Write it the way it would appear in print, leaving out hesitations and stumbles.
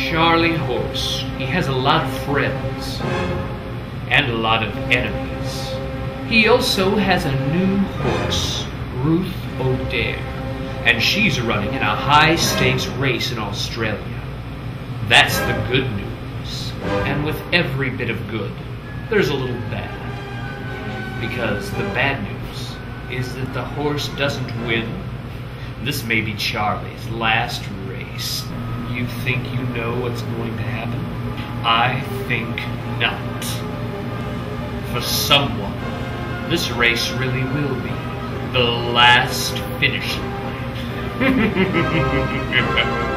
Charlie Horse, he has a lot of friends and a lot of enemies. He also has a new horse, Ruth O'Dare, and she's running in a high-stakes race in Australia. That's the good news. And with every bit of good, there's a little bad. Because the bad news is that the horse doesn't win. This may be Charlie's last race. You think you know what's going to happen? I think not. For someone, this race really will be the last finish line.